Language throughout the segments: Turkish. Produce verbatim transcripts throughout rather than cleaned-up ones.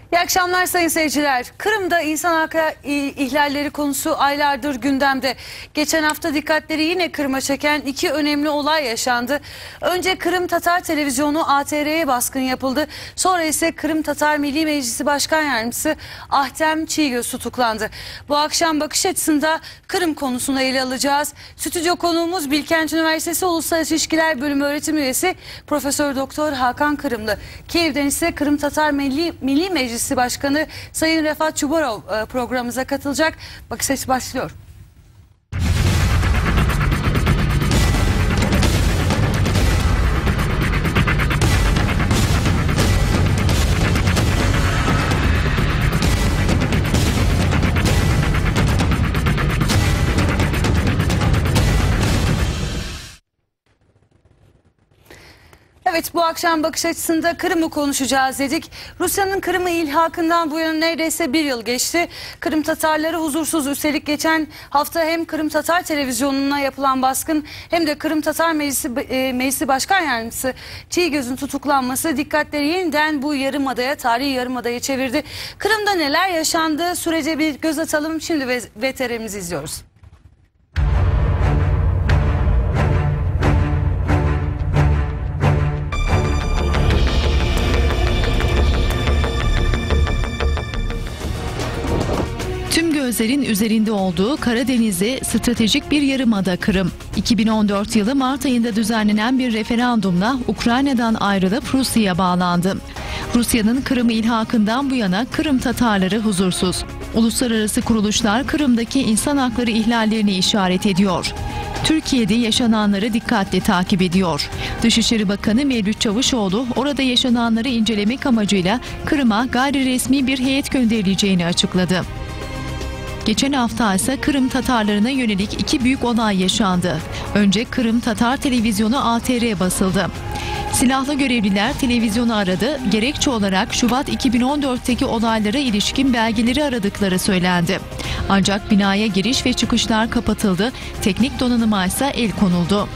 İyi akşamlar sayın seyirciler. Kırım'da insan hakları ihlalleri konusu aylardır gündemde. Geçen hafta dikkatleri yine Kırım'a çeken iki önemli olay yaşandı. Önce Kırım Tatar Televizyonu A T R'ye baskın yapıldı. Sonra ise Kırım Tatar Milli Meclisi Başkan Yardımcısı Ahtem Çiğgöz tutuklandı. Bu akşam bakış açısında Kırım konusunu ele alacağız. Stüdyo konuğumuz Bilkent Üniversitesi Uluslararası İlişkiler Bölümü öğretim üyesi Profesör Doktor Hakan Kırımlı. Kiev'den ise Kırım Tatar Milli, Milli Meclisi Başkanı Sayın Refat Çubarov programımıza katılacak. Bakış açısı başlıyor. Evet, bu akşam bakış açısında Kırım'ı konuşacağız dedik. Rusya'nın Kırım'ı ilhakından bu yana neredeyse bir yıl geçti. Kırım Tatarları huzursuz. Üstelik geçen hafta hem Kırım Tatar Televizyonu'na yapılan baskın hem de Kırım Tatar Meclisi, e, Meclisi Başkan Yardımcısı Çiğgöz'ün tutuklanması dikkatleri yeniden bu yarımadaya, tarihi yarımadaya çevirdi. Kırım'da neler yaşandı? Sürece bir göz atalım. Şimdi ve, V T R'mizi izliyoruz. Tüm gözlerin üzerinde olduğu Karadeniz'e stratejik bir yarımada Kırım. iki bin on dört yılı Mart ayında düzenlenen bir referandumla Ukrayna'dan ayrılıp Rusya'ya bağlandı. Rusya'nın Kırım ilhakından bu yana Kırım Tatarları huzursuz. Uluslararası kuruluşlar Kırım'daki insan hakları ihlallerini işaret ediyor. Türkiye'de yaşananları dikkatle takip ediyor. Dışişleri Bakanı Mevlüt Çavuşoğlu orada yaşananları incelemek amacıyla Kırım'a gayri resmi bir heyet gönderileceğini açıkladı. Geçen hafta ise Kırım Tatarlarına yönelik iki büyük olay yaşandı. Önce Kırım Tatar Televizyonu A T R basıldı. Silahlı görevliler televizyonu aradı, gerekçe olarak Şubat iki bin on dörtteki olaylara ilişkin belgeleri aradıkları söylendi. Ancak binaya giriş ve çıkışlar kapatıldı, teknik donanıma ise el konuldu.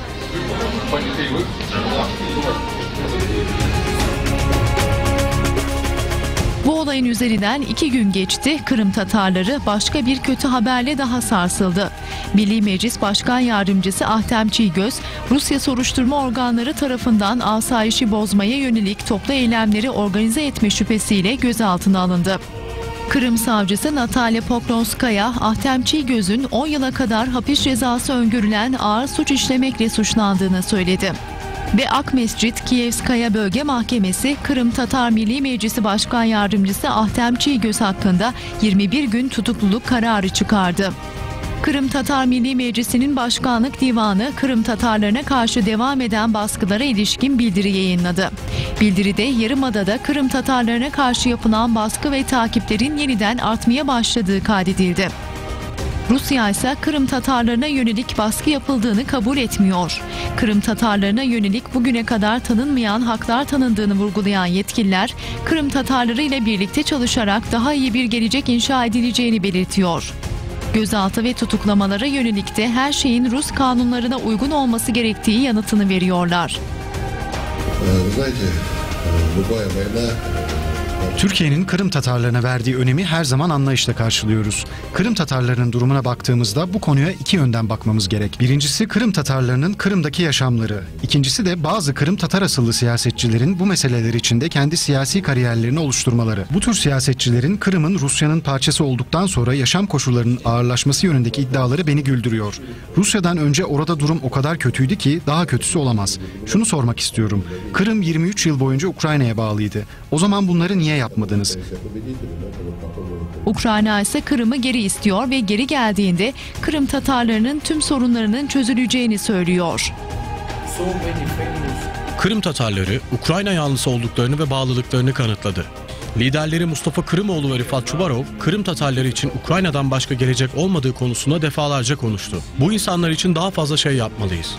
Bu olayın üzerinden iki gün geçti. Kırım Tatarları başka bir kötü haberle daha sarsıldı. Milli Meclis Başkan Yardımcısı Ahtem Çiğgöz, Rusya soruşturma organları tarafından asayişi bozmaya yönelik toplu eylemleri organize etme şüphesiyle gözaltına alındı. Kırım savcısı Natalya Poklonskaya, Ahtem Çiğgöz'ün on yıla kadar hapis cezası öngörülen ağır suç işlemekle suçlandığını söyledi. Ve Akmescit Kievskaya Bölge Mahkemesi Kırım Tatar Milli Meclisi Başkan Yardımcısı Ahtem Çiğgöz hakkında yirmi bir gün tutukluluk kararı çıkardı. Kırım Tatar Milli Meclisi'nin Başkanlık Divanı Kırım Tatarlarına karşı devam eden baskılara ilişkin bildiri yayınladı. Bildiride Yarımada'da Kırım Tatarlarına karşı yapılan baskı ve takiplerin yeniden artmaya başladığı kaydedildi. Rusya ise Kırım Tatarlarına yönelik baskı yapıldığını kabul etmiyor. Kırım Tatarlarına yönelik bugüne kadar tanınmayan haklar tanındığını vurgulayan yetkililer, Kırım Tatarları ile birlikte çalışarak daha iyi bir gelecek inşa edileceğini belirtiyor. Gözaltı ve tutuklamalara yönelik de her şeyin Rus kanunlarına uygun olması gerektiği yanıtını veriyorlar. Türkiye'nin Kırım Tatarlarına verdiği önemi her zaman anlayışla karşılıyoruz. Kırım Tatarlarının durumuna baktığımızda bu konuya iki yönden bakmamız gerek. Birincisi Kırım Tatarlarının Kırım'daki yaşamları. İkincisi de bazı Kırım Tatar asıllı siyasetçilerin bu meseleler içinde kendi siyasi kariyerlerini oluşturmaları. Bu tür siyasetçilerin Kırım'ın Rusya'nın parçası olduktan sonra yaşam koşullarının ağırlaşması yönündeki iddiaları beni güldürüyor. Rusya'dan önce orada durum o kadar kötüydü ki daha kötüsü olamaz. Şunu sormak istiyorum. Kırım yirmi üç yıl boyunca Ukrayna'ya bağlıydı. O zaman bunları niye yapmadınız? Ukrayna ise Kırım'ı geri istiyor ve geri geldiğinde Kırım Tatarlarının tüm sorunlarının çözüleceğini söylüyor. Kırım Tatarları Ukrayna yanlısı olduklarını ve bağlılıklarını kanıtladı. Liderleri Mustafa Kırımoğlu ve Refat Çubarov, Kırım Tatarları için Ukrayna'dan başka gelecek olmadığı konusunda defalarca konuştu. Bu insanlar için daha fazla şey yapmalıyız.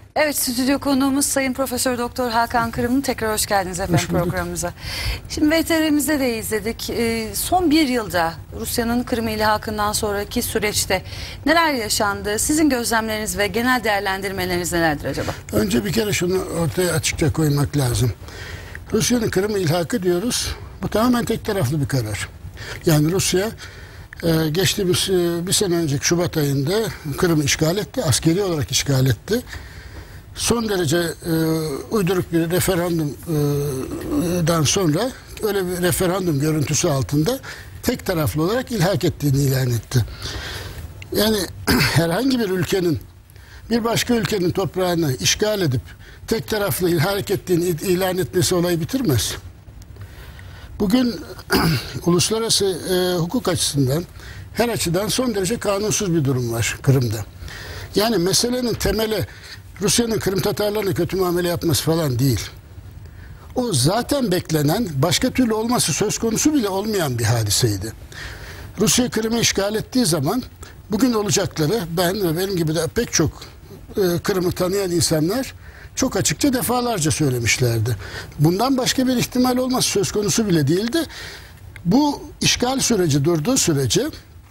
Evet, stüdyo konuğumuz Sayın Profesör Doktor Hakan Kırımlı. Tekrar hoş geldiniz efendim programımıza. Şimdi V T R'mizde de izledik. Ee, son bir yılda Rusya'nın Kırım ilhakından sonraki süreçte neler yaşandı? Sizin gözlemleriniz ve genel değerlendirmeleriniz nelerdir acaba? Önce bir kere şunu ortaya açıkça koymak lazım. Rusya'nın Kırım ilhakı diyoruz. Bu tamamen tek taraflı bir karar. Yani Rusya e, geçtiğimiz e, bir sene önceki Şubat ayında Kırım'ı işgal etti. Askeri olarak işgal etti. Son derece e, uyduruk bir referandumdan sonra öyle bir referandum görüntüsü altında tek taraflı olarak ilhak ettiğini ilan etti. Yani herhangi bir ülkenin bir başka ülkenin toprağını işgal edip tek taraflı ilhak ettiğini ilan etmesi olayı bitirmez. Bugün uluslararası e, hukuk açısından her açıdan son derece kanunsuz bir durum var Kırım'da. Yani meselenin temeli Rusya'nın Kırım Tatarlarına kötü muamele yapması falan değil. O zaten beklenen, başka türlü olması söz konusu bile olmayan bir hadiseydi. Rusya Kırım'ı işgal ettiği zaman bugün olacakları ben ve benim gibi de pek çok e, Kırım'ı tanıyan insanlar çok açıkça defalarca söylemişlerdi. Bundan başka bir ihtimal olması söz konusu bile değildi. Bu işgal süreci durduğu sürece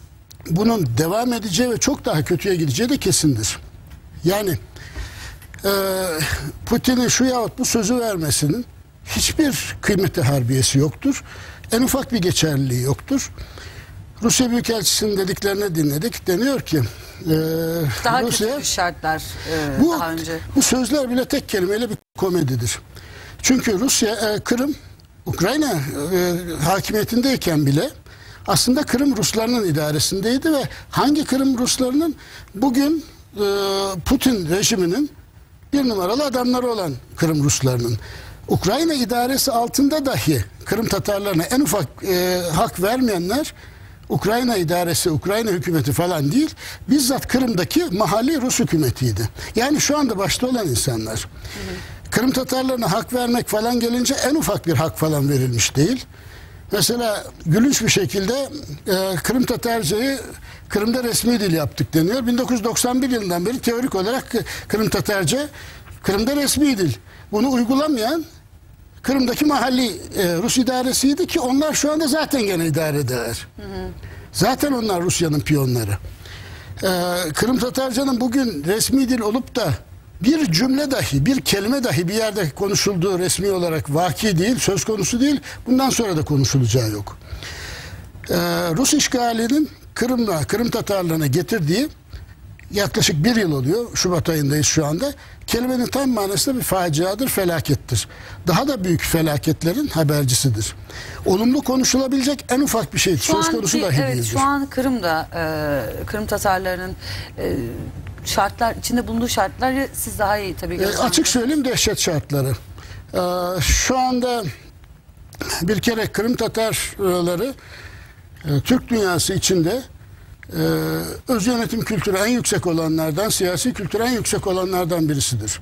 bunun devam edeceği ve çok daha kötüye gideceği de kesindir. Yani e, Putin'in şu yahut bu sözü vermesinin hiçbir kıymeti harbiyesi yoktur. En ufak bir geçerliliği yoktur. Rusya Büyükelçisi'nin dediklerini dinledik. Deniyor ki e, daha Rusya, kötü şartlar e, bu, daha önce. Bu sözler bile tek kelimeyle bir komedidir. Çünkü Rusya, e, Kırım, Ukrayna e, hakimiyetindeyken bile aslında Kırım Ruslarının idaresindeydi ve hangi Kırım Ruslarının bugün e, Putin rejiminin bir numaralı adamları olan Kırım Ruslarının. Ukrayna idaresi altında dahi Kırım Tatarlarına en ufak e, hak vermeyenler Ukrayna idaresi, Ukrayna hükümeti falan değil, bizzat Kırım'daki mahalli Rus hükümetiydi. Yani şu anda başta olan insanlar. Hı hı. Kırım Tatarlarına hak vermek falan gelince en ufak bir hak falan verilmiş değil. Mesela gülünç bir şekilde e, Kırım Tatarcayı Kırım'da resmi dil yaptık deniyor. bin dokuz yüz doksan bir yılından beri teorik olarak Kırım Tatarca Kırım'da resmi dil. Bunu uygulamayan Kırım'daki mahalli e, Rus idaresiydi ki onlar şu anda zaten gene idare eder. Hı hı. Zaten onlar Rusya'nın piyonları. E, Kırım Tatarcanın bugün resmi dil olup da bir cümle dahi, bir kelime dahi bir yerde konuşulduğu resmi olarak vaki değil, söz konusu değil. Bundan sonra da konuşulacağı yok. E, Rus işgalinin Kırım'la, Kırım Tatarlarına getirdiği yaklaşık bir yıl oluyor. Şubat ayındayız şu anda. Kelimenin tam manasında bir faciadır, felakettir. Daha da büyük felaketlerin habercisidir. Olumlu konuşulabilecek en ufak bir şey söz konusu dahi evet, değildir. Şu an Kırım'da e, Kırım Tatarlarının e, şartlar içinde bulunduğu şartları siz daha iyi tabii e, açık söyleyeyim, dehşet şartları. E, şu anda bir kere Kırım Tatarları e, Türk dünyası içinde Ee, öz yönetim kültürü en yüksek olanlardan, siyasi kültürü en yüksek olanlardan birisidir.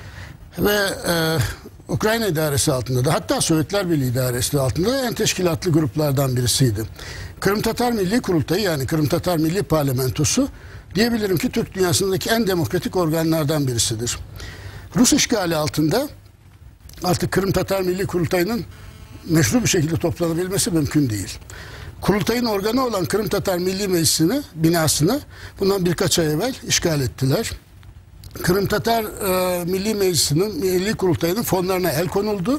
Ve e, Ukrayna idaresi altında da, hatta Sovyetler Birliği idaresi altında da en teşkilatlı gruplardan birisiydi. Kırım Tatar Milli Kurultayı, yani Kırım Tatar Milli Parlamentosu diyebilirim ki Türk dünyasındaki en demokratik organlardan birisidir. Rus işgali altında artık Kırım Tatar Milli Kurultayı'nın meşru bir şekilde toplanabilmesi mümkün değil. Kurultayın organı olan Kırım Tatar Milli Meclisi'ni, binasını bundan birkaç ay evvel işgal ettiler. Kırım Tatar e, Milli Meclisi'nin, Milli Kurultayı'nın fonlarına el konuldu.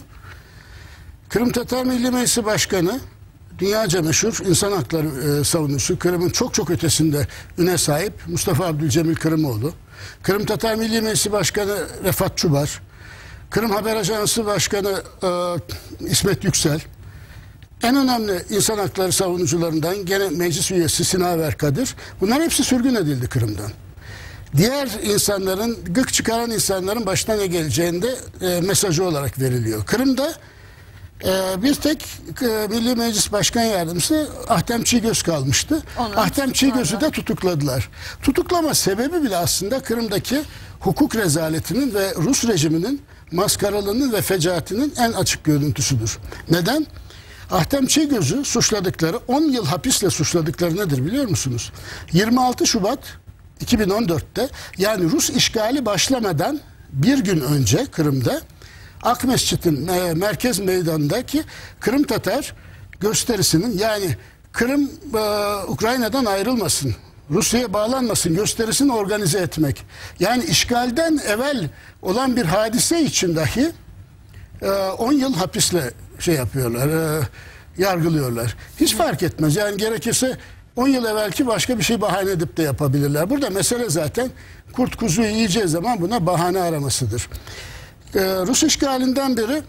Kırım Tatar Milli Meclisi Başkanı, dünyaca meşhur insan hakları e, savunucusu, Kırım'ın çok çok ötesinde üne sahip Mustafa Abdülcemil Kırımoğlu. Kırım Tatar Milli Meclisi Başkanı Refat Çubar. Kırım Haber Ajansı Başkanı e, İsmet Yüksel. En önemli insan hakları savunucularından gene meclis üyesi Sinaver Kadir. Bunlar hepsi sürgün edildi Kırım'dan. Diğer insanların, gık çıkaran insanların başına ne geleceğinde e, mesajı olarak veriliyor. Kırım'da e, bir tek e, Milli Meclis Başkan Yardımcısı Ahtem Çiğgöz kalmıştı. Onu Ahtem Çiğgöz'ü de tutukladılar. Tutuklama sebebi bile aslında Kırım'daki hukuk rezaletinin ve Rus rejiminin maskaralığının ve fecaatinin en açık görüntüsüdür. Neden? Ahtem Çiğgöz'ü suçladıkları, on yıl hapisle suçladıkları nedir biliyor musunuz? yirmi altı Şubat iki bin on dört'te, yani Rus işgali başlamadan bir gün önce Kırım'da Akmescit'in e, merkez meydanındaki Kırım Tatar gösterisinin, yani Kırım e, Ukrayna'dan ayrılmasın, Rusya'ya bağlanmasın gösterisini organize etmek. Yani işgalden evvel olan bir hadise için dahi on yıl hapisle şey yapıyorlar, e, yargılıyorlar. Hiç fark etmez. Yani gerekirse on yıl evvelki başka bir şey bahane edip de yapabilirler. Burada mesele zaten kurt kuzuyu yiyeceği zaman buna bahane aramasıdır. E, Rus işgalinden beri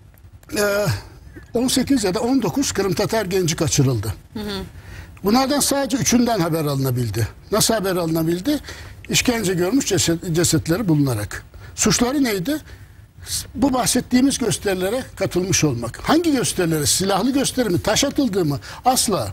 e, on sekiz ya da on dokuz Kırım Tatar genci kaçırıldı. Hı hı. Bunlardan sadece üçünden haber alınabildi. Nasıl haber alınabildi? İşkence görmüş ceset, cesetleri bulunarak. Suçları neydi? Bu bahsettiğimiz gösterilere katılmış olmak. Hangi gösterilere? Silahlı gösteri mi? Taş atıldığı mı? Asla.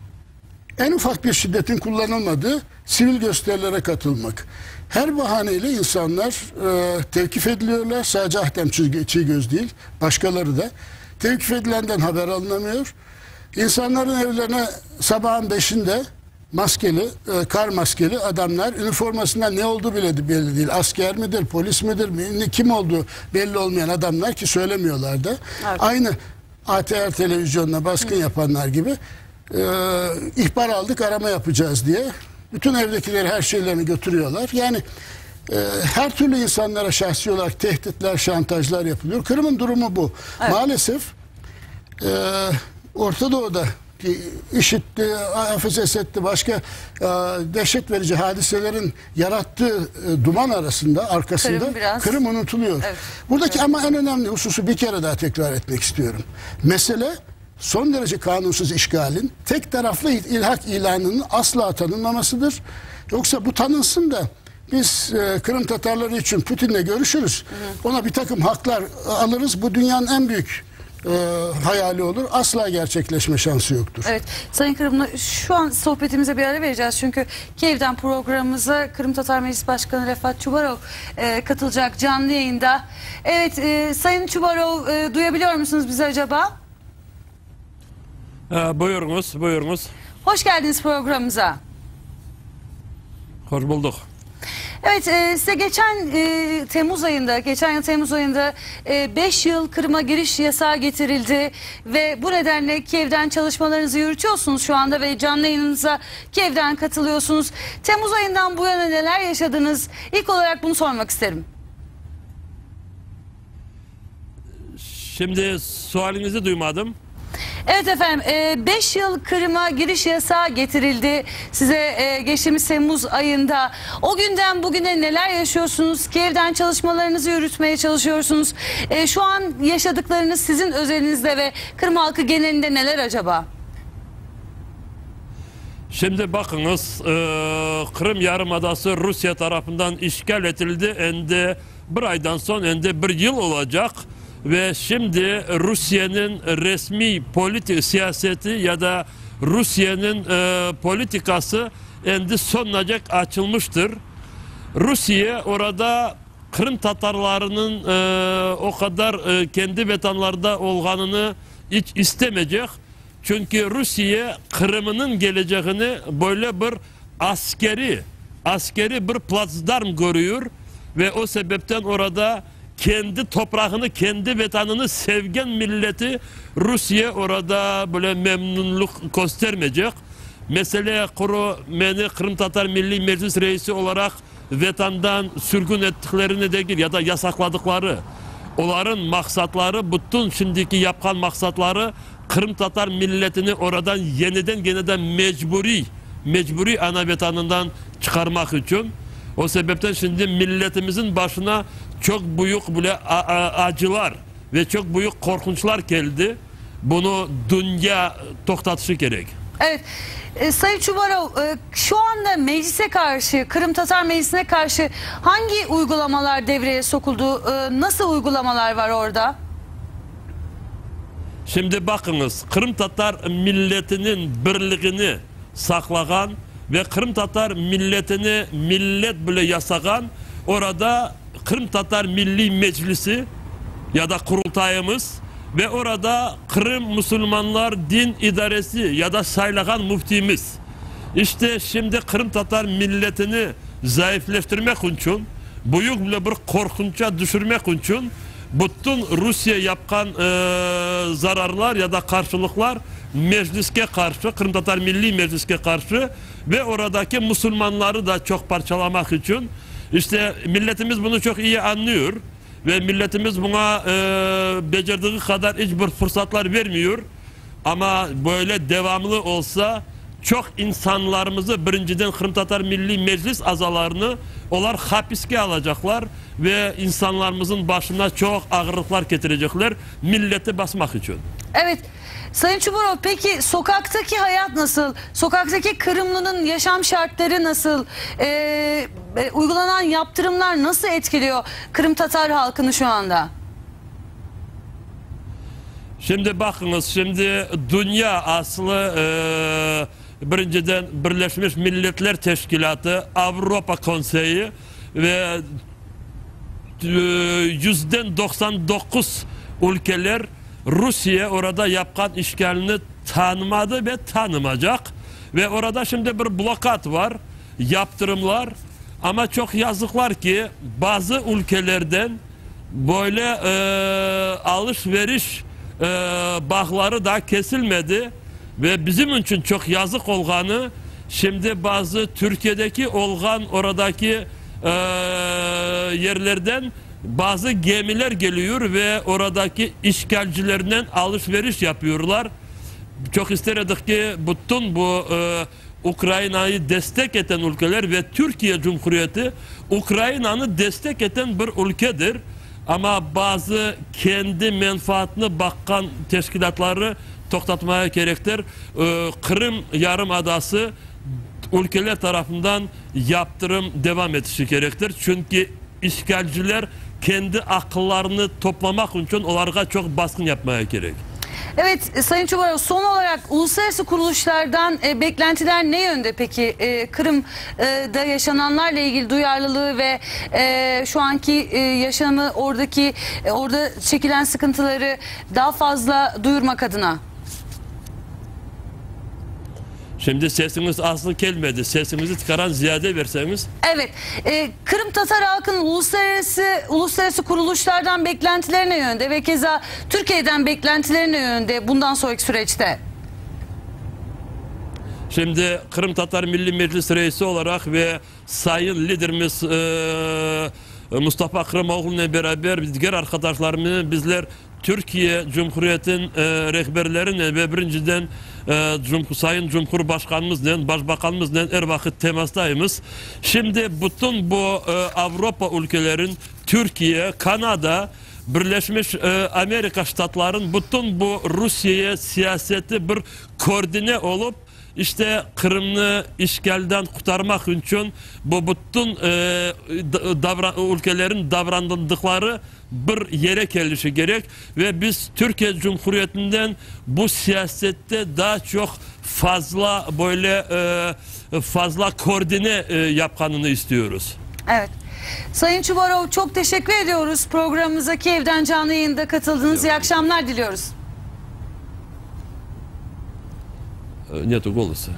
En ufak bir şiddetin kullanılmadığı sivil gösterilere katılmak. Her bahaneyle insanlar e, tevkif ediliyorlar. Sadece Ahtem Çiğgöz değil, başkaları da. Tevkif edilenden haber alınamıyor. İnsanların evlerine sabahın beşinde maskeli, e, kar maskeli adamlar, üniformasından ne olduğu bile belli değil. Asker midir, polis midir, kim olduğu belli olmayan adamlar, ki söylemiyorlar da. Evet. Aynı A T R televizyonuna baskın Hı. yapanlar gibi e, ihbar aldık, arama yapacağız diye bütün evdekileri, her şeylerini götürüyorlar. Yani e, her türlü insanlara şahsi olarak tehditler, şantajlar yapılıyor. Kırım'ın durumu bu. Evet. Maalesef e, Orta Doğu'da IŞİD'di, Hafız Esed'di, başka e, dehşet verici hadiselerin yarattığı e, duman arasında, arkasında Kırım, biraz... Kırım unutuluyor. Evet. Buradaki evet. ama en önemli hususu bir kere daha tekrar etmek istiyorum. Mesele son derece kanunsuz işgalin tek taraflı ilhak ilanının asla tanınmamasıdır. Yoksa bu tanınsın da biz e, Kırım Tatarları için Putin'le görüşürüz. Hı hı. Ona bir takım haklar alırız. Bu dünyanın en büyük E, hayali olur. Asla gerçekleşme şansı yoktur. Evet. Sayın Kırımlı, şu an sohbetimize bir ara vereceğiz. Çünkü Kiev'den programımıza Kırım Tatar Meclis Başkanı Refat Çubarov e, katılacak canlı yayında. Evet, e, Sayın Çubarov, e, duyabiliyor musunuz bizi acaba? E, buyurunuz, buyurunuz. Hoş geldiniz programımıza. Hoş bulduk. Evet, e, size geçen e, Temmuz ayında, geçen yıl Temmuz ayında beş yıl Kırım'a giriş yasağı getirildi ve bu nedenle Kiev'den çalışmalarınızı yürütüyorsunuz şu anda ve canlı yayınınıza Kiev'den katılıyorsunuz. Temmuz ayından bu yana neler yaşadınız? İlk olarak bunu sormak isterim. Şimdi sualinizi duymadım. Evet efendim, beş yıl Kırım'a giriş yasağı getirildi size geçtiğimiz Temmuz ayında. O günden bugüne neler yaşıyorsunuz? Kiev'den çalışmalarınızı yürütmeye çalışıyorsunuz. E, şu an yaşadıklarınız sizin özelinizde ve Kırım halkı genelinde neler acaba? Şimdi bakınız, e, Kırım Yarımadası Rusya tarafından işgal edildi. Ende bir aydan sonra ende bir yıl olacak. Ve şimdi Rusya'nın resmi politik siyaseti ya da Rusya'nın e, politikası endi sonlanacak, açılmıştır. Rusya orada Kırım Tatarlarının e, o kadar e, kendi vatanlarda olganını hiç istemeyecek. Çünkü Rusya Kırım'ın geleceğini böyle bir askeri, askeri bir platform görüyor ve o sebepten orada kendi toprağını, kendi vatanını sevgen milleti Rusya orada böyle memnunluk göstermeyecek. Mesela kuru beni Kırım Tatar Milli Meclis Reisi olarak vatandan sürgün ettiklerini değil ya da yasakladıkları, onların maksatları, bütün şimdiki yapkan maksatları Kırım Tatar milletini oradan yeniden yeniden mecburi, mecburi ana vatanından çıkarmak için. O sebepten şimdi milletimizin başına çok büyük böyle acılar ve çok büyük korkunçlar geldi. Bunu dünya toktatışı gerek. Evet. E, Sayın Çubarov, e, şu anda meclise karşı, Kırım Tatar Meclisi'ne karşı hangi uygulamalar devreye sokuldu? E, nasıl uygulamalar var orada? Şimdi bakınız, Kırım Tatar milletinin birliğini saklayan ve Kırım Tatar milletini millet bile yasagan orada Kırım Tatar Milli Meclisi ya da kurultayımız ve orada Kırım Müslümanlar Din İdaresi ya da saylagan muftimiz. İşte şimdi Kırım Tatar milletini zayıfleştirmek için büyük bir korkunça düşürmek için bütün Rusya yapkan e, zararlar ya da karşılıklar mecliske karşı, Kırım Tatar Milli Meclis'e karşı ve oradaki Müslümanları da çok parçalamak için, işte milletimiz bunu çok iyi anlıyor ve milletimiz buna e, becerdiği kadar hiçbir fırsatlar vermiyor. Ama böyle devamlı olsa çok insanlarımızı birinciden Kırım Tatar Milli Meclis azalarını onlar hapiske alacaklar ve insanlarımızın başına çok ağırlıklar getirecekler milleti basmak için. Evet. Sayın Çubarov, peki sokaktaki hayat nasıl? Sokaktaki Kırımlı'nın yaşam şartları nasıl? Ee, e, uygulanan yaptırımlar nasıl etkiliyor Kırım Tatar halkını şu anda? Şimdi bakınız, şimdi dünya aslı e, birinciden Birleşmiş Milletler Teşkilatı, Avrupa Konseyi ve yüzden doksan dokuz ülkeler Rusya orada yapkan işgalini tanımadı ve tanımayacak. Ve orada şimdi bir blokad var, yaptırımlar, ama çok yazıklar ki bazı ülkelerden böyle e, alışveriş e, bağları da kesilmedi ve bizim için çok yazık olganı, şimdi bazı Türkiye'deki olgan oradaki e, yerlerden bazı gemiler geliyor ve oradaki işgalcilerden alışveriş yapıyorlar. Çok isterdik ki bütün bu e, Ukrayna'yı destek eden ülkeler ve Türkiye Cumhuriyeti Ukrayna'nı destek eden bir ülkedir. Ama bazı kendi menfaatine bakan teşkilatları toktatmaya gerektir. E, Kırım Yarımadası ülkeler tarafından yaptırım devam etmesi gerektir. Çünkü işgalciler kendi akıllarını toplamak için onlara çok baskın yapmaya gerek. Evet Sayın Çubarov, son olarak uluslararası kuruluşlardan e, beklentiler ne yönde peki? E, Kırım'da e, yaşananlarla ilgili duyarlılığı ve e, şu anki e, yaşamı, oradaki e, orada çekilen sıkıntıları daha fazla duyurmak adına. Şimdi sesiniz aslı gelmedi. Sesinizi çıkaran ziyade verseniz. Evet. E, Kırım Tatar halkının uluslararası uluslararası kuruluşlardan beklentileri ne yönde ve keza Türkiye'den beklentileri ne yönde bundan sonraki süreçte? Şimdi Kırım Tatar Milli Meclis Reisi olarak ve Sayın Liderimiz e, Mustafa Kırımoğlu'yla beraber diğer arkadaşlarımız bizler Türkiye Cumhuriyeti'nin e, rehberlerine ve birinciden e, Cum Sayın Cumhurbaşkanımızla, Başbakanımızla her vakit temastayız. Şimdi bütün bu e, Avrupa ülkelerin, Türkiye, Kanada, Birleşmiş e, Amerika Ştatların bütün bu Rusya'ya siyaseti bir koordine olup İşte Kırım'ı işgalden kurtarmak için bu bütün e, davran, ülkelerin davrandıkları bir yere gelişi gerek ve biz Türkiye Cumhuriyeti'nden bu siyasette daha çok fazla böyle e, fazla koordine e, yapkanını istiyoruz. Evet. Sayın Çubarov, çok teşekkür ediyoruz programımıza, Kiev'den canlı yayında katıldınız. İyi akşamlar diliyoruz. Nету голоса.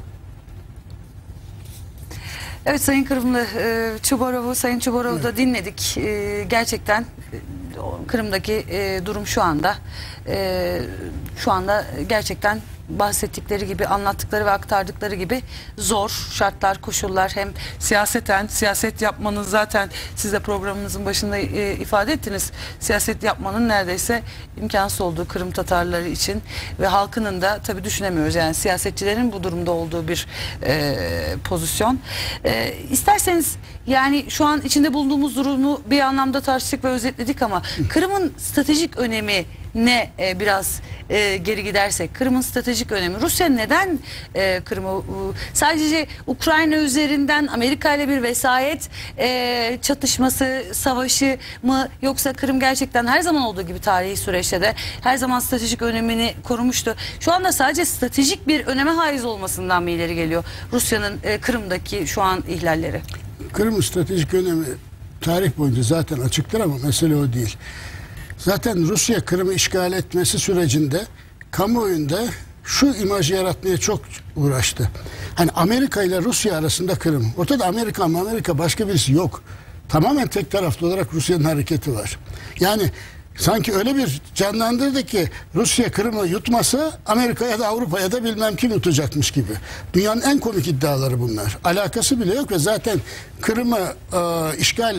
Evet Sayın Kırımlı, e, Çubarov'u, Sayın Çubarov'u da dinledik. E, gerçekten e, Kırım'daki e, durum şu anda e, şu anda gerçekten bahsettikleri gibi, anlattıkları ve aktardıkları gibi zor şartlar, koşullar, hem siyaseten, siyaset yapmanın, zaten siz de programınızın başında e, ifade ettiniz, siyaset yapmanın neredeyse imkansız olduğu Kırım Tatarları için ve halkının da tabii düşünemiyoruz, yani siyasetçilerin bu durumda olduğu bir e, pozisyon. E, isterseniz yani şu an içinde bulunduğumuz durumu bir anlamda tartıştık ve özetledik ama Kırım'ın stratejik önemi ne, e, biraz e, geri gidersek, Kırım'ın stratejik önemi, Rusya neden e, Kırım'ı sadece Ukrayna üzerinden Amerika ile bir vesayet e, çatışması, savaşı mı, yoksa Kırım gerçekten her zaman olduğu gibi tarihi süreçte de her zaman stratejik önemini korumuştu. Şu anda sadece stratejik bir öneme haiz olmasından mı ileri geliyor Rusya'nın e, Kırım'daki şu an ihlalleri? Kırım'ın stratejik önemi tarih boyunca zaten açıktır ama mesele o değil. Zaten Rusya Kırım'ı işgal etmesi sürecinde kamuoyunda şu imajı yaratmaya çok uğraştı. Hani Amerika ile Rusya arasında Kırım. Ortada Amerika ama Amerika başka birisi yok. tamamen tek taraflı olarak Rusya'nın hareketi var. Yani sanki öyle bir canlandırdı ki Rusya Kırım'ı yutmasa Amerika'ya da Avrupa'ya da bilmem kim yutacakmış gibi. Dünyanın en komik iddiaları bunlar. Alakası bile yok ve zaten Kırım'ı e, işgal e,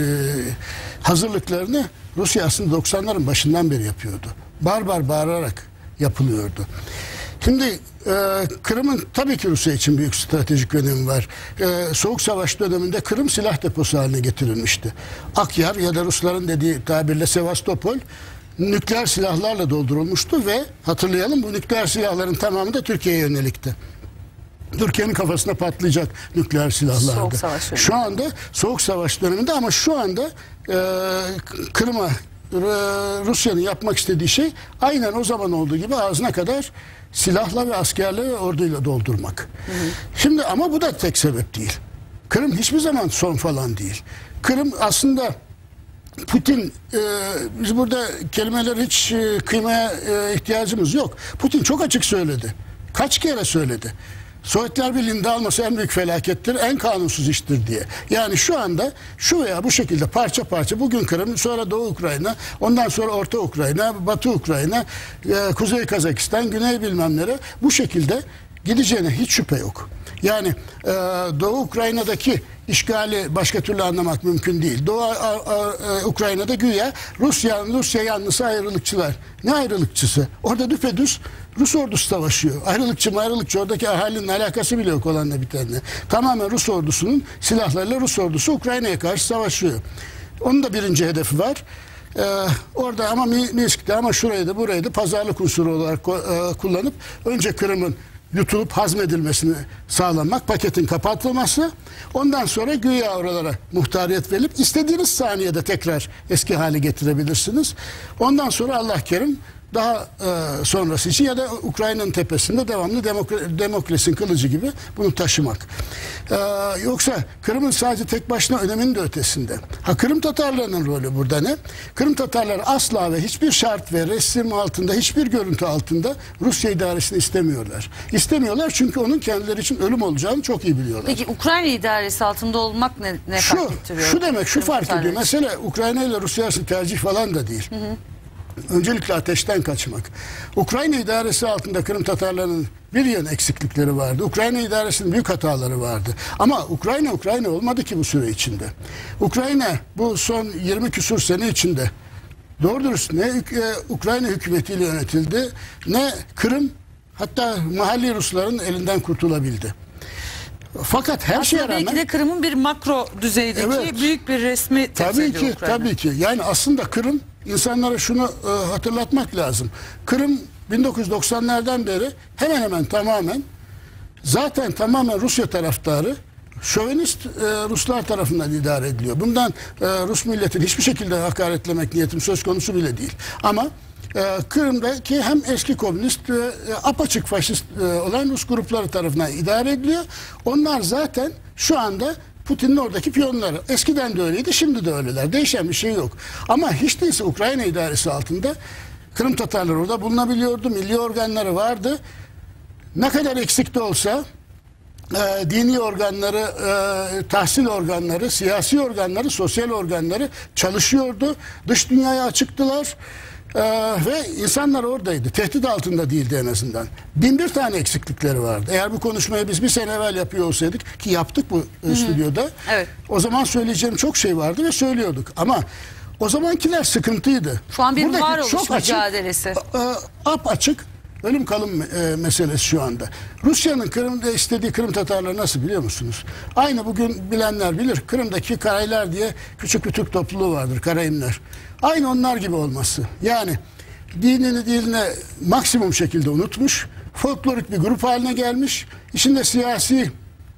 hazırlıklarını Rusya aslında doksanların başından beri yapıyordu. Barbar bağırarak yapılıyordu. Şimdi e, Kırım'ın tabii ki Rusya için büyük stratejik önemi var. E, Soğuk Savaş döneminde Kırım silah deposu haline getirilmişti. Akyar ya da Rusların dediği tabirle Sevastopol nükleer silahlarla doldurulmuştu ve hatırlayalım bu nükleer silahların tamamı da Türkiye'ye yönelikti. Türkiye'nin kafasına patlayacak nükleer silahlardı. Soğuk Savaş döneminde. Şu anda Soğuk Savaş döneminde ama şu anda e, Kırım'a Rusya'nın yapmak istediği şey aynen o zaman olduğu gibi ağzına kadar silahla ve askerle ve orduyla doldurmak. Hı hı. Şimdi ama bu da tek sebep değil. Kırım hiçbir zaman son falan değil. Kırım aslında Putin, e, biz burada kelimeler hiç e, kıymaya e, ihtiyacımız yok. Putin çok açık söyledi. Kaç kere söyledi. Sovyetler Birliği'nin dağılması en büyük felakettir, en kanunsuz iştir diye. Yani şu anda şu veya bu şekilde parça parça bugün Kırım, sonra Doğu Ukrayna, ondan sonra Orta Ukrayna, Batı Ukrayna, e, Kuzey Kazakistan, Güney bilmem nere bu şekilde gideceğine hiç şüphe yok. Yani e, Doğu Ukrayna'daki işgali başka türlü anlamak mümkün değil. Doğu a, a, a, Ukrayna'da güya Rusya, Rusya yanlısı ayrılıkçılar. Ne ayrılıkçısı? Orada düpedüz Rus ordusu savaşıyor. Ayrılıkçı mı ayrılıkçı oradaki ahalinin alakası bile yok olanla bitenle. Tamamen Rus ordusunun silahlarıyla Rus ordusu Ukrayna'ya karşı savaşıyor. Onun da birinci hedefi var. Ee, orada ama Minsk'te ama şurayı da burayı da pazarlık unsuru olarak e, kullanıp önce Kırım'ın yutulup hazmedilmesini sağlamak, paketin kapatılması, ondan sonra güya oralara muhtariyet verip istediğiniz saniyede tekrar eski hale getirebilirsiniz. Ondan sonra Allah kerim daha e, sonrası için ya da Ukrayna'nın tepesinde devamlı Demok- Demokles'in kılıcı gibi bunu taşımak. E, yoksa Kırım'ın sadece tek başına öneminin de ötesinde. Ha, Kırım Tatarlarının rolü burada ne? Kırım Tatarları asla ve hiçbir şart ve resim altında, hiçbir görüntü altında Rusya idaresini istemiyorlar. İstemiyorlar çünkü onun kendileri için ölüm olacağını çok iyi biliyorlar. Peki Ukrayna idaresi altında olmak ne, ne Şu, fark ettiriyor? şu demek, şu Kırım fark Tatarları ediyor. için? Mesela Ukrayna ile Rusya arasında tercih falan da değil. Hı hı. Öncelikle ateşten kaçmak. Ukrayna idaresi altında Kırım Tatarlarının bir yön eksiklikleri vardı. Ukrayna idaresinin büyük hataları vardı. Ama Ukrayna Ukrayna olmadı ki bu süre içinde. Ukrayna bu son yirmi küsur sene içinde doğru dürüst ne e, Ukrayna hükümetiyle yönetildi, ne Kırım hatta mahalli Rusların elinden kurtulabildi. Fakat her şeye Aslında rağmen... belki de Kırım'ın bir makro düzeydeki Evet. büyük bir resmi temsil Tabii ediyor ki, Ukrayna. tabii ki. Yani aslında Kırım, insanlara şunu e, hatırlatmak lazım. Kırım bin dokuz yüz doksanlardan beri hemen hemen tamamen zaten tamamen Rusya taraftarı, şövenist e, Ruslar tarafından idare ediliyor. Bundan e, Rus milletini hiçbir şekilde hakaretlemek niyetim söz konusu bile değil. Ama e, Kırım'daki hem eski komünist ve e, apaçık faşist e, olan Rus grupları tarafından idare ediliyor. Onlar zaten şu anda Putin'in oradaki piyonları. Eskiden de öyleydi, şimdi de öyleler. Değişen bir şey yok. Ama hiç değilse Ukrayna idaresi altında Kırım Tatarları orada bulunabiliyordu. Milli organları vardı. Ne kadar eksik de olsa e, dini organları, e, tahsil organları, siyasi organları, sosyal organları çalışıyordu. Dış dünyaya açıktılar. Ee, ve insanlar oradaydı. Tehdit altında değildi en azından. Bin bir tane eksiklikleri vardı. Eğer bu konuşmayı biz bir sene evvel yapıyor olsaydık ki yaptık bu Hı-hı. stüdyoda. Evet. O zaman söyleyeceğim çok şey vardı ve söylüyorduk. Ama o zamankiler sıkıntıydı. Şu an bir Buradaki varoluş çok açık, mücadelesi. E, ap açık ölüm kalım e, meselesi şu anda. Rusya'nın Kırım'da istediği Kırım Tatarları nasıl biliyor musunuz? Aynı bugün bilenler bilir. Kırım'daki Karaylar diye küçük bir Türk topluluğu vardır. Karayimler. Aynı onlar gibi olması. Yani dinini diline maksimum şekilde unutmuş. Folklorik bir grup haline gelmiş. İçinde siyasi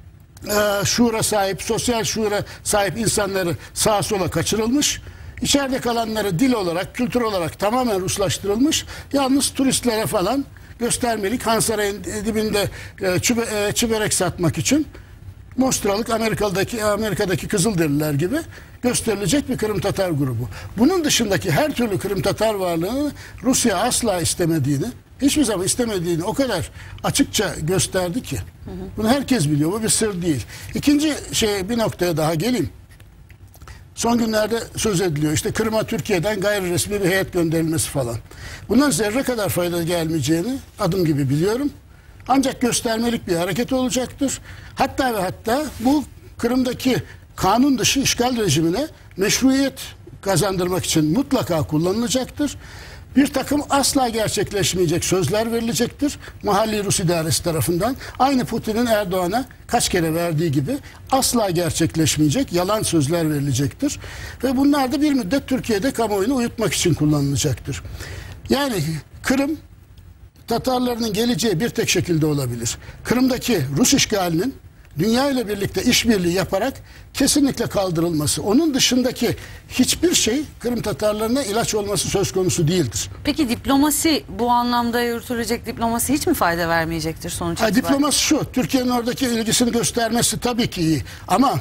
e, şuura sahip, sosyal şuura sahip insanları sağa sola kaçırılmış. İçeride kalanları dil olarak, kültür olarak tamamen Ruslaştırılmış. Yalnız turistlere falan göstermelik Han Sarayı'nın dibinde e, çübe, e, çiberek satmak için Mostralık Amerika'daki Amerika'daki Kızılderililer gibi gösterilecek bir Kırım Tatar grubu. Bunun dışındaki her türlü Kırım Tatar varlığını Rusya asla istemediğini, hiçbir zaman istemediğini o kadar açıkça gösterdi ki. Hı hı. Bunu herkes biliyor. Bu bir sır değil. İkinci şey, bir noktaya daha geleyim. son günlerde söz ediliyor. İşte Kırım'a Türkiye'den gayri resmi bir heyet gönderilmesi falan. Bundan zerre kadar fayda gelmeyeceğini adım gibi biliyorum. Ancak göstermelik bir hareket olacaktır. Hatta ve hatta bu Kırım'daki kanun dışı işgal rejimine meşruiyet kazandırmak için mutlaka kullanılacaktır. Bir takım asla gerçekleşmeyecek sözler verilecektir mahalli Rus idaresi tarafından. Aynı Putin'in Erdoğan'a kaç kere verdiği gibi asla gerçekleşmeyecek yalan sözler verilecektir. Ve bunlar da bir müddet Türkiye'de kamuoyunu uyutmak için kullanılacaktır. Yani Kırım Tatarlarının geleceği bir tek şekilde olabilir. Kırım'daki Rus işgalinin dünya ile birlikte işbirliği yaparak kesinlikle kaldırılması. Onun dışındaki hiçbir şey Kırım Tatarlarına ilaç olması söz konusu değildir. Peki diplomasi bu anlamda yürütülecek diplomasi hiç mi fayda vermeyecektir sonuç Ha, itibariyle? diplomasi şu, Türkiye'nin oradaki ilgisini göstermesi tabii ki iyi. Ama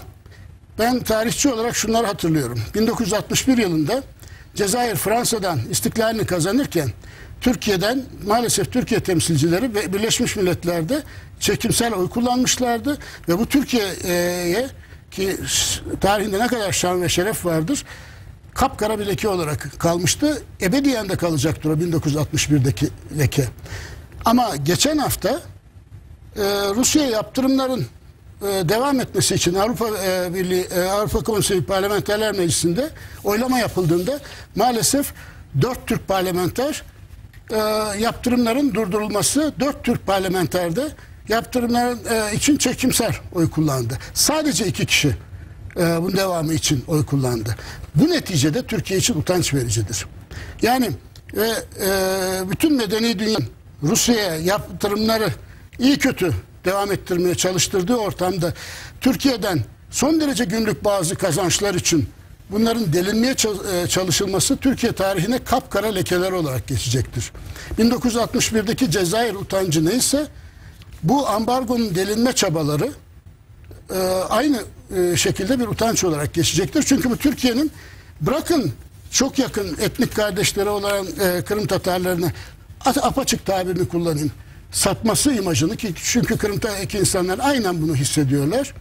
ben tarihçi olarak şunları hatırlıyorum. bin dokuz yüz altmış bir yılında Cezayir Fransa'dan istiklalini kazanırken Türkiye'den maalesef Türkiye temsilcileri ve Birleşmiş Milletler'de çekimsel oy kullanmışlardı ve bu Türkiye'ye ki tarihinde ne kadar şan ve şeref vardır kapkara bir leke olarak kalmıştı. Ebediyen de kalacaktır o bin dokuz yüz altmış birdeki leke. Ama geçen hafta e, Rusya'ya yaptırımların e, devam etmesi için Avrupa e, Birliği e, Avrupa Konseyi Parlamenterler Meclisi'nde oylama yapıldığında maalesef dört Türk parlamenter e, yaptırımların durdurulması, dört Türk parlamenterde yaptırımların e, için çekimser oy kullandı. Sadece iki kişi e, bunun devamı için oy kullandı. Bu neticede Türkiye için utanç vericidir. Yani ve e, bütün medeni dünya Rusya'ya yaptırımları iyi kötü devam ettirmeye çalıştırdığı ortamda Türkiye'den son derece günlük bazı kazançlar için bunların delinmeye çalışılması Türkiye tarihine kapkara lekeler olarak geçecektir. bin dokuz yüz altmış birdeki Cezayir utancı neyse bu ambargonun delinme çabaları e, aynı e, şekilde bir utanç olarak geçecektir. Çünkü bu Türkiye'nin bırakın çok yakın etnik kardeşleri olan e, Kırım Tatarlarını apaçık tabirini kullanayım satması imajını ki çünkü Kırım'daki insanlar aynen bunu hissediyorlar.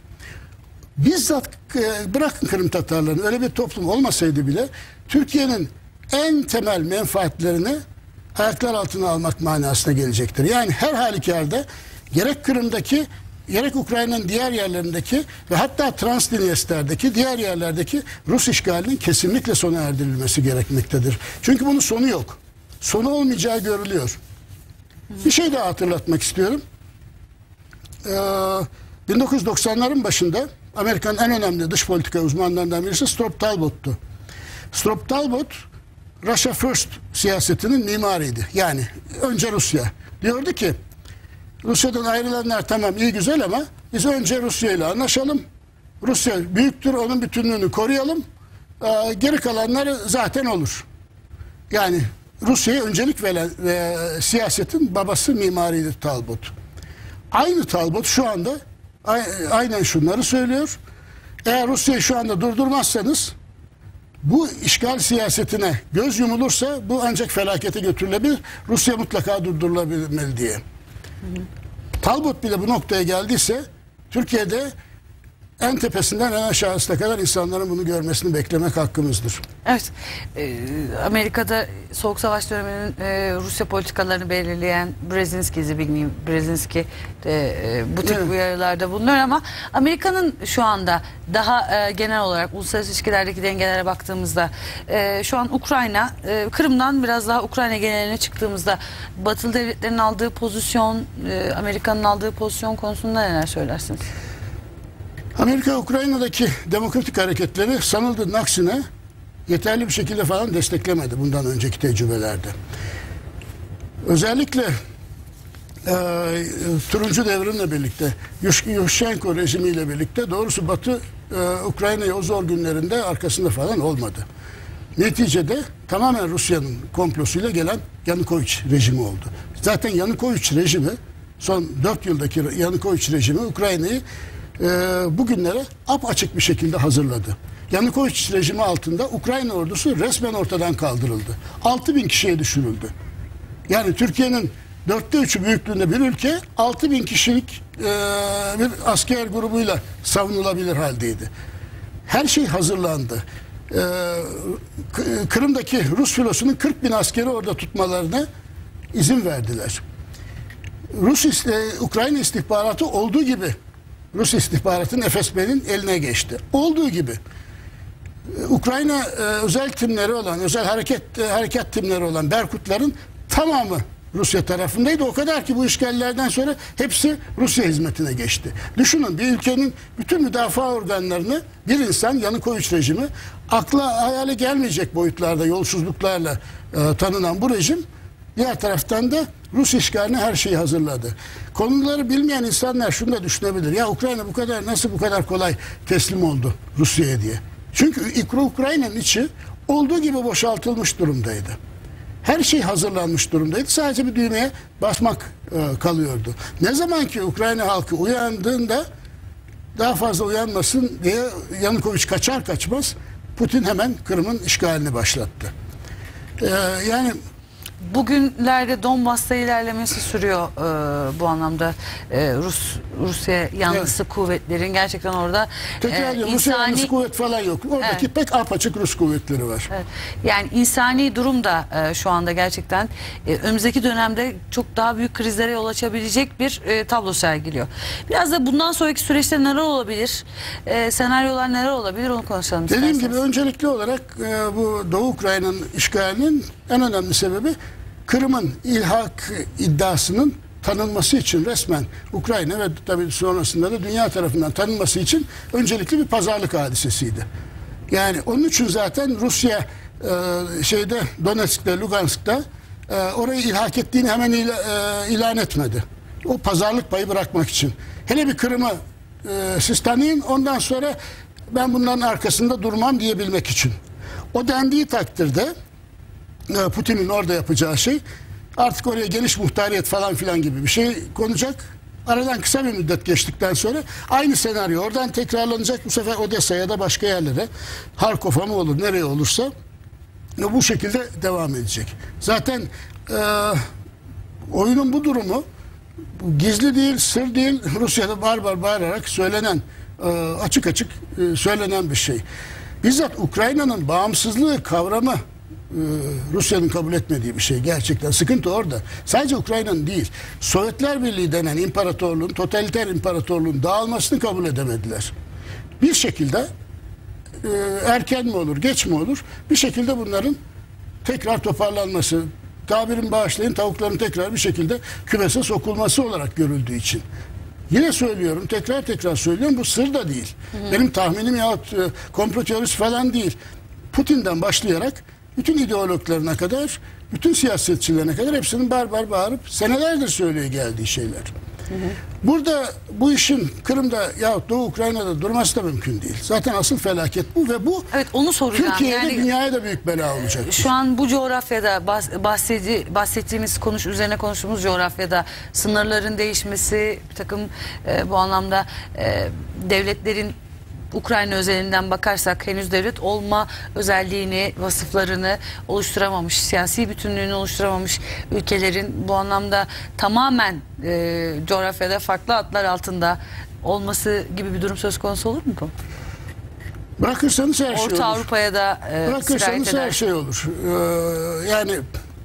Bizzat e, bırakın Kırım Tatarlarını öyle bir toplum olmasaydı bile Türkiye'nin en temel menfaatlerini ayaklar altına almak manasına gelecektir. Yani her halükarda gerek Kırım'daki gerek Ukrayna'nın diğer yerlerindeki ve hatta Transdniester'deki diğer yerlerdeki Rus işgalinin kesinlikle sona erdirilmesi gerekmektedir. Çünkü bunun sonu yok. Sonu olmayacağı görülüyor. Bir şey daha hatırlatmak istiyorum. Ee, bin dokuz yüz doksanların başında Amerika'nın en önemli dış politika uzmanlarından birisi Strop Talbot'tu. Strop Talbot Russia First siyasetinin mimarıydı. Yani önce Rusya. Diyordu ki Rusya'dan ayrılanlar tamam iyi güzel ama biz önce Rusya ile anlaşalım. Rusya büyüktür, onun bütünlüğünü koruyalım. Ee, geri kalanları zaten olur. Yani Rusya'ya öncelik veren ve siyasetin babası mimarıydı Talbot. Aynı Talbot şu anda aynen şunları söylüyor. Eğer Rusya'yı şu anda durdurmazsanız bu işgal siyasetine göz yumulursa bu ancak felakete götürülebilir. Rusya mutlaka durdurulabilmeli diye. Hı hı. Talbot bile bu noktaya geldiyse Türkiye'de en tepesinden en aşağısına kadar insanların bunu görmesini beklemek hakkımızdır. Evet. E, Amerika'da Soğuk Savaş döneminin e, Rusya politikalarını belirleyen Brzezinski, Zbigniew Brzezinski de, e, bu tip evet. uyarılarda bulunuyor ama Amerika'nın şu anda daha e, genel olarak uluslararası ilişkilerdeki dengelere baktığımızda e, şu an Ukrayna, e, Kırım'dan biraz daha Ukrayna geneline çıktığımızda Batılı devletlerin aldığı pozisyon, e, Amerika'nın aldığı pozisyon konusunda neler söylersiniz? Amerika Ukrayna'daki demokratik hareketleri sanıldığının aksine yeterli bir şekilde falan desteklemedi bundan önceki tecrübelerde. Özellikle e, Turuncu Devrim'le birlikte Yushchenko rejimiyle birlikte doğrusu Batı e, Ukrayna'yı o zor günlerinde arkasında falan olmadı. Neticede tamamen Rusya'nın komplosuyla gelen Yanukovych rejimi oldu. Zaten Yanukovych rejimi son dört yıldaki Yanukovych rejimi Ukrayna'yı e, bugünlere apaçık bir şekilde hazırladı. Yanukovych rejimi altında Ukrayna ordusu resmen ortadan kaldırıldı. altı bin kişiye düşürüldü. Yani Türkiye'nin dörtte üçü büyüklüğünde bir ülke altı bin kişilik e, bir asker grubuyla savunulabilir haldeydi. Her şey hazırlandı. Kırım'daki Rus filosunun kırk bin askeri orada tutmalarına izin verdiler. Rus Ukrayna istihbaratı olduğu gibi Rus istihbaratının F S B'nin eline geçti. Olduğu gibi Ukrayna özel timleri olan, özel hareket harekat timleri olan Berkutların tamamı Rusya tarafındaydı. O kadar ki bu işgallerden sonra hepsi Rusya hizmetine geçti. Düşünün, bir ülkenin bütün müdafaa organlarını bir insan, Yanukovyç rejimi, akla hayale gelmeyecek boyutlarda yolsuzluklarla e, tanınan bu rejim, diğer taraftan da Rus işgaline her şeyi hazırladı. Konuları bilmeyen insanlar şunu da düşünebilir. Ya Ukrayna bu kadar, nasıl bu kadar kolay teslim oldu Rusya'ya diye. Çünkü Ukrayna'nın içi olduğu gibi boşaltılmış durumdaydı. Her şey hazırlanmış durumdaydı. Sadece bir düğmeye basmak e, kalıyordu. Ne zaman ki Ukrayna halkı uyandığında, daha fazla uyanmasın diye Yanukovyç kaçar kaçmaz Putin hemen Kırım'ın işgalini başlattı. E, yani bugünlerde Donbas'ta ilerlemesi sürüyor e, bu anlamda e, Rus Rusya yanlısı evet. kuvvetlerin gerçekten orada tekrar e, Rusya insani yanlısı kuvvet falan yok. Oradaki evet. pek apaçık Rus kuvvetleri var. Evet. Yani insani durum da e, şu anda gerçekten e, önümüzdeki dönemde çok daha büyük krizlere yol açabilecek bir e, tablo sergiliyor. Biraz da bundan sonraki süreçte neler olabilir? E, senaryolar neler olabilir? Onu konuşalım Dediğim isterseniz. gibi öncelikli olarak e, bu Doğu Ukrayna'nın işgalinin en önemli sebebi Kırım'ın ilhak iddiasının tanınması için resmen Ukrayna ve tabii sonrasında da dünya tarafından tanınması için öncelikli bir pazarlık hadisesiydi. Yani onun için zaten Rusya e, şeyde Donetsk'te, Lugansk'ta e, orayı ilhak ettiğini hemen ila, e, ilan etmedi. O pazarlık payı bırakmak için. Hele bir Kırım'ı e, siz tanıyın, ondan sonra ben bunların arkasında durmam diyebilmek için. O dendiği takdirde Putin'in orada yapacağı şey artık oraya geniş muhtariyet falan filan gibi bir şey konacak. Aradan kısa bir müddet geçtikten sonra aynı senaryo oradan tekrarlanacak. Bu sefer Odessa ya da başka yerlere, Harkov'a mı olur, nereye olursa bu şekilde devam edecek. Zaten e, oyunun bu durumu gizli değil, sır değil, Rusya'da bar bar bağırarak söylenen, e, açık açık e, söylenen bir şey. Bizzat Ukrayna'nın bağımsızlığı kavramı Rusya'nın kabul etmediği bir şey gerçekten. Sıkıntı orada. Sadece Ukrayna'nın değil, Sovyetler Birliği denen imparatorluğun, totaliter imparatorluğun dağılmasını kabul edemediler. Bir şekilde e, erken mi olur, geç mi olur, bir şekilde bunların tekrar toparlanması, tabirin bağışlayın, tavukların tekrar bir şekilde kümese sokulması olarak görüldüğü için. Yine söylüyorum, tekrar tekrar söylüyorum, bu sır da değil. Hı hı. Benim tahminim yahut e, komplo teorisi falan değil. Putin'den başlayarak bütün ideologlarına kadar, bütün siyasetçilerine kadar hepsinin bar bar bağırıp senelerdir söylüyor geldiği şeyler. Hı hı. Burada bu işin Kırım'da yahut Doğu Ukrayna'da durması da mümkün değil. Zaten asıl felaket bu ve bu evet, onu soracağım. Türkiye'de yani, dünyaya da büyük bela olacak. Şu an bu coğrafyada bahsedi, bahsettiğimiz, konuş, üzerine konuştuğumuz coğrafyada sınırların değişmesi, bir takım e, bu anlamda e, devletlerin Ukrayna özelinden bakarsak henüz devlet olma özelliğini, vasıflarını oluşturamamış, siyasi bütünlüğünü oluşturamamış ülkelerin bu anlamda tamamen e, coğrafyada farklı adlar altında olması gibi bir durum söz konusu olur mu bu? Bırakırsanız her şey olur. Orta Avrupa'ya da e, Bırakırsanız her şey olur. Ee, yani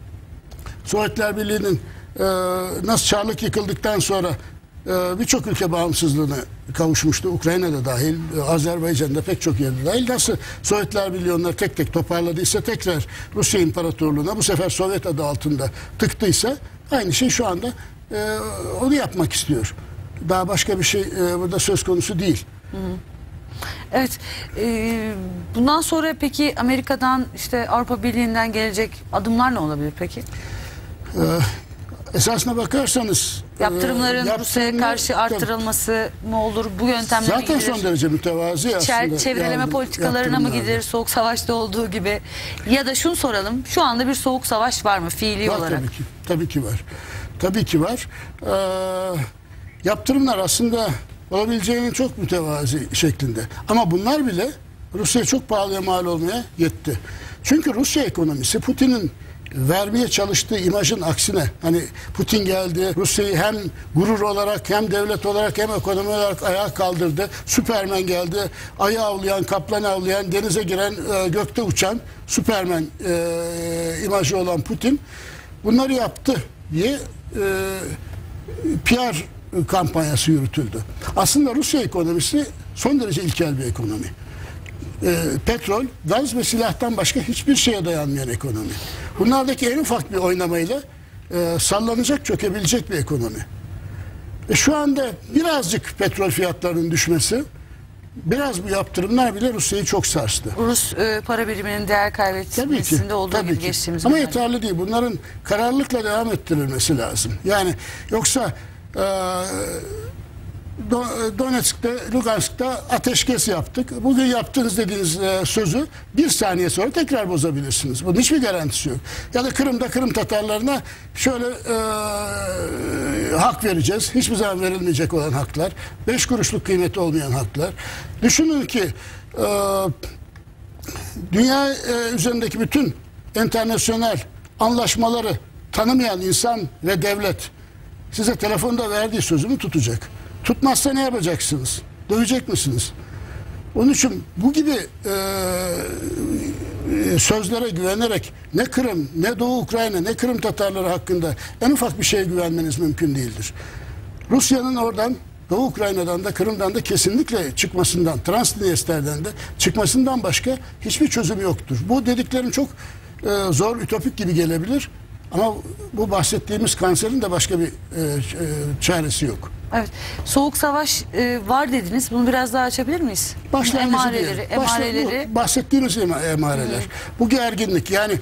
Sovyetler Birliği'nin e, nasıl Çarlık yıkıldıktan sonra birçok ülke bağımsızlığına kavuşmuştu. Ukrayna'da dahil, Azerbaycan'da pek çok yerde dahil. Nasıl Sovyetler Birliği onları tek tek toparladıysa, tekrar Rusya İmparatorluğu'na bu sefer Sovyet adı altında tıktıysa, aynı şey şu anda e, onu yapmak istiyor. Daha başka bir şey e, burada söz konusu değil. Hı hı. Evet. E, bundan sonra peki Amerika'dan, işte Avrupa Birliği'nden gelecek adımlar ne olabilir peki? E, esasına bakarsanız yaptırımların e, Rusya'ya karşı artırılması mı olur? Bu yöntemle zaten mi gidilir? Zaten son derece mütevazi aslında. Çevreleme yardım, politikalarına mı gidilir? Soğuk savaşta olduğu gibi. Ya da şunu soralım. Şu anda bir soğuk savaş var mı fiili var, olarak? Tabii ki. Tabii ki var. Tabii ki var. Ee, yaptırımlar aslında olabileceğinin çok mütevazi şeklinde. Ama bunlar bile Rusya'ya çok pahalıya mal olmaya yetti. Çünkü Rusya ekonomisi Putin'in vermeye çalıştığı imajın aksine, hani Putin geldi, Rusya'yı hem gurur olarak hem devlet olarak hem ekonomi olarak ayağa kaldırdı. Süpermen geldi, ayı avlayan, kaplan avlayan, denize giren, e, gökte uçan Süpermen e, imajı olan Putin bunları yaptı diye e, P R kampanyası yürütüldü. Aslında Rusya ekonomisi son derece ilkel bir ekonomi. E, petrol, gaz ve silahtan başka hiçbir şeye dayanmayan ekonomi. Bunlardaki en ufak bir oynamayla e, sallanacak, çökebilecek bir ekonomi. E, şu anda birazcık petrol fiyatlarının düşmesi, biraz bu yaptırımlar bile Rusya'yı çok sarstı. Rus e, para biriminin değer kaybetmesinde olduğu tabii gibi ki. geçtiğimiz Ama günlerde. yeterli değil. Bunların kararlılıkla devam ettirilmesi lazım. Yani yoksa e, Donetsk'te, Lugansk'ta ateşkes yaptık. Bugün yaptığınız dediğiniz e, sözü bir saniye sonra tekrar bozabilirsiniz. Bunun hiçbir garantisi yok. Ya da Kırım'da Kırım Tatarlarına şöyle e, hak vereceğiz. Hiçbir zaman verilmeyecek olan haklar. Beş kuruşluk kıymeti olmayan haklar. Düşünün ki e, dünya e, üzerindeki bütün internasyonel anlaşmaları tanımayan insan ve devlet size telefonda verdiği sözünü tutacak. Tutmazsa ne yapacaksınız? Dövecek misiniz? Onun için bu gibi e, sözlere güvenerek ne Kırım, ne Doğu Ukrayna, ne Kırım Tatarları hakkında en ufak bir şeye güvenmeniz mümkün değildir. Rusya'nın oradan, Doğu Ukrayna'dan da Kırım'dan da kesinlikle çıkmasından, Transnistrya'dan de çıkmasından başka hiçbir çözüm yoktur. Bu dediklerim çok e, zor, ütopik gibi gelebilir. Ama bu bahsettiğimiz kanserin de başka bir e, e, çaresi yok. Evet. Soğuk savaş e, var dediniz. Bunu biraz daha açabilir miyiz? Başlangıcı Emareleri, diyelim. emareleri. Başla- bu bahsettiğimiz ema- emareler. Hı. Bu gerginlik, yani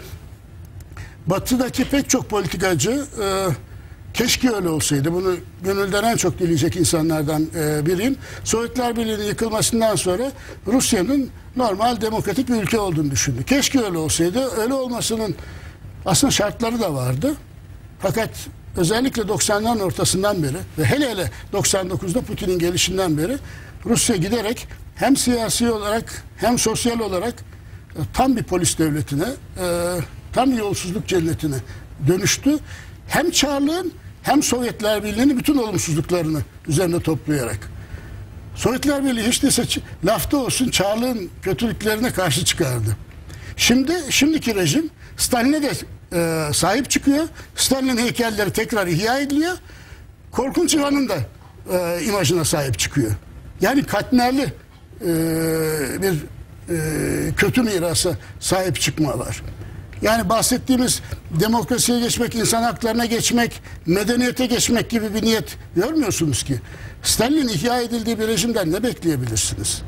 Batı'daki pek çok politikacı e, keşke öyle olsaydı. Bunu gönülden en çok dileyecek insanlardan e, biriyim. Sovyetler Birliği'nin yıkılmasından sonra Rusya'nın normal demokratik bir ülke olduğunu düşündü. Keşke öyle olsaydı. Öyle olmasının aslında şartları da vardı. Fakat özellikle doksanların ortasından beri ve hele hele doksan dokuzda Putin'in gelişinden beri Rusya giderek hem siyasi olarak hem sosyal olarak e, tam bir polis devletine, e, tam bir yolsuzluk cennetine dönüştü. Hem Çarlığın hem Sovyetler Birliği'nin bütün olumsuzluklarını üzerine toplayarak. Sovyetler Birliği hiç değilse lafta olsun Çarlığın kötülüklerine karşı çıkardı. Şimdi şimdiki rejim Stalin'e de e, sahip çıkıyor. Stalin'in heykelleri tekrar ihya ediliyor. Korkunç İvan'ın da e, imajına sahip çıkıyor. Yani katmerli e, bir e, kötü mirasa sahip çıkma var. Yani bahsettiğimiz demokrasiye geçmek, insan haklarına geçmek, medeniyete geçmek gibi bir niyet görmüyorsunuz ki. Stalin'in ihya edildiği bir rejimden ne bekleyebilirsiniz?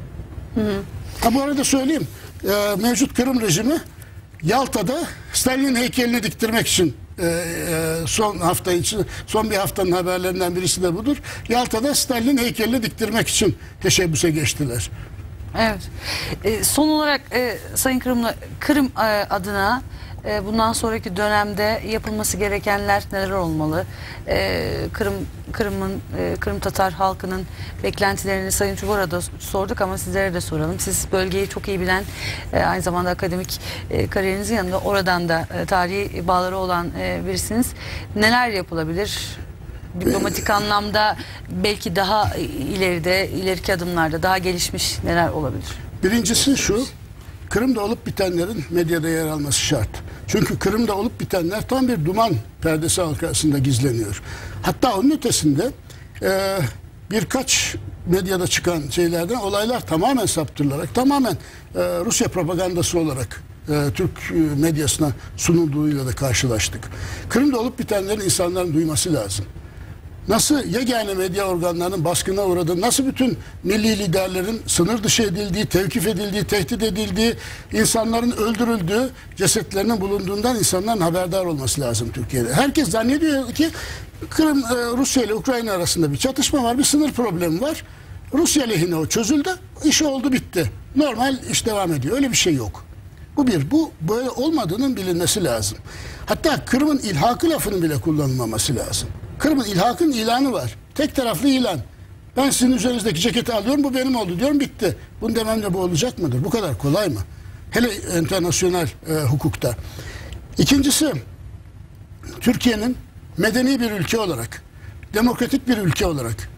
Hı hı. Ha, bu arada söyleyeyim. E, mevcut Kırım rejimi Yalta'da Stalin'in heykelini diktirmek için e, e, son hafta için, son bir haftanın haberlerinden birisi de budur. Yalta'da Stalin'in heykelini diktirmek için teşebbüse geçtiler. Evet. E, son olarak e, Sayın Kırım'la Kırım e, adına e, bundan sonraki dönemde yapılması gerekenler neler olmalı? E, Kırım Kırım'ın e, Kırım Tatar halkının beklentilerini Sayın Çubar'a da sorduk ama sizlere de soralım. Siz bölgeyi çok iyi bilen, e, aynı zamanda akademik e, kariyerinizin yanında oradan da e, tarihi bağları olan e, birisiniz. Neler yapılabilir? Diplomatik anlamda belki daha ileride, ileriki adımlarda daha gelişmiş neler olabilir? Birincisi şu, Kırım'da olup bitenlerin medyada yer alması şart. Çünkü Kırım'da olup bitenler tam bir duman perdesi arkasında gizleniyor. Hatta onun ötesinde e, birkaç medyada çıkan şeylerden olaylar tamamen saptırılarak, tamamen e, Rusya propagandası olarak e, Türk e, medyasına sunulduğuyla da karşılaştık. Kırım'da olup bitenlerin insanların duyması lazım. Nasıl yegane medya organlarının baskına uğradığı, nasıl bütün milli liderlerin sınır dışı edildiği, tevkif edildiği, tehdit edildiği, insanların öldürüldüğü, cesetlerinin bulunduğundan insanların haberdar olması lazım Türkiye'de. Herkes zannediyor ki Kırım, Rusya ile Ukrayna arasında bir çatışma var, bir sınır problemi var. Rusya lehine o çözüldü, iş oldu bitti. Normal iş devam ediyor. Öyle bir şey yok. Bu bir, bu böyle olmadığının bilinmesi lazım. Hatta Kırım'ın ilhakı lafının bile kullanılmaması lazım. Kırım'ın ilhakın ilanı var. Tek taraflı ilan. Ben sizin üzerinizdeki ceketi alıyorum, bu benim oldu diyorum, bitti. Bunu dememle bu olacak mıdır? Bu kadar kolay mı? Hele internasyonel e, hukukta. İkincisi, Türkiye'nin medeni bir ülke olarak, demokratik bir ülke olarak,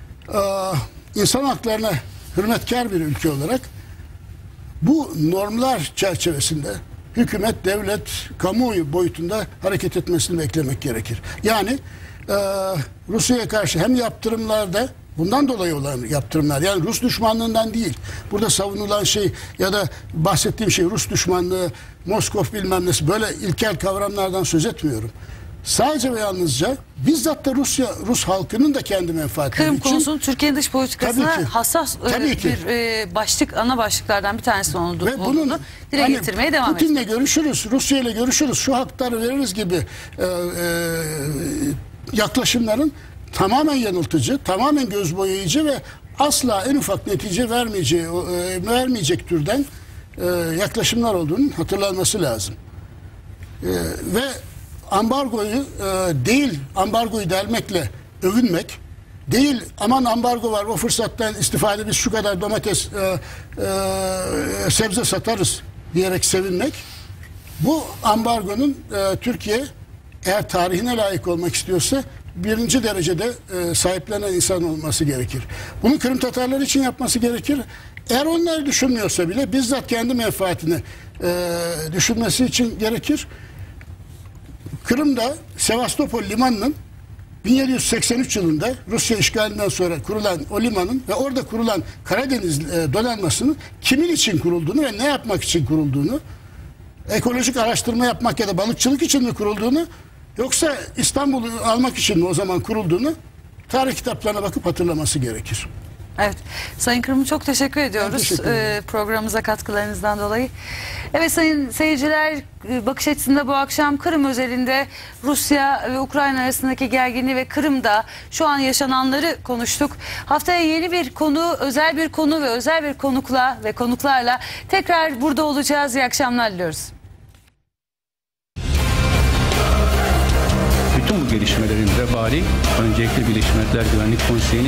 insan haklarına hürmetkar bir ülke olarak bu normlar çerçevesinde hükümet, devlet, kamuoyu boyutunda hareket etmesini beklemek gerekir. Yani Rusya'ya karşı hem yaptırımlarda, bundan dolayı olan yaptırımlar, yani Rus düşmanlığından değil, burada savunulan şey ya da bahsettiğim şey Rus düşmanlığı, Moskov bilmem nesi, böyle ilkel kavramlardan söz etmiyorum. Sadece ve yalnızca bizzat da Rusya, Rus halkının da kendi menfaatleri Kırım için. konusunun Türkiye'nin dış politikasına Tabii ki. hassas Tabii e, ki. bir e, başlık, ana başlıklar bir tanesi oldu, Ve olduğunu bunun dile hani getirmeye devam Putin'le ediyor. görüşürüz, Rusya ile görüşürüz, şu hakları veririz gibi e, e, yaklaşımların tamamen yanıltıcı, tamamen göz boyayıcı ve asla en ufak netice vermeyeceği, e, vermeyecek türden e, yaklaşımlar olduğunun hatırlanması lazım. E, ve ambargoyu e, değil, ambargoyu delmekle övünmek, değil aman ambargo var, o fırsattan istifade biz şu kadar domates, e, e, sebze satarız diyerek sevinmek, bu ambargonun e, Türkiye eğer tarihine layık olmak istiyorsa birinci derecede e, sahiplenen insan olması gerekir. Bunu Kırım Tatarları için yapması gerekir. Eğer onları düşünmüyorsa bile bizzat kendi menfaatini e, düşünmesi için gerekir. Kırım'da Sevastopol limanının bin yedi yüz seksen üç yılında Rusya işgalinden sonra kurulan o limanın ve orada kurulan Karadeniz e, donanmasının kimin için kurulduğunu ve ne yapmak için kurulduğunu, ekolojik araştırma yapmak ya da balıkçılık için mi kurulduğunu, yoksa İstanbul'u almak için mi o zaman kurulduğunu tarih kitaplarına bakıp hatırlaması gerekir. Evet. Sayın Kırım'ı çok teşekkür ediyoruz teşekkür ederim. e, programımıza katkılarınızdan dolayı. Evet sayın seyirciler, e, bakış açısında bu akşam Kırım özelinde Rusya ve Ukrayna arasındaki gerginliği ve Kırım'da şu an yaşananları konuştuk. Haftaya yeni bir konu, özel bir konu ve özel bir konukla ve konuklarla tekrar burada olacağız. İyi akşamlar diliyoruz. Bütün bu gelişmelerin vebali öncelikle Birleşmiş Milletler Güvenlik Konseyi'nin